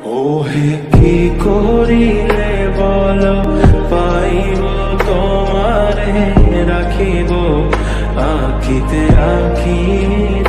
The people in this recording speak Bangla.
ওহে কি করিলে বল পাইব তোমারে রাখিব আখিতে আখি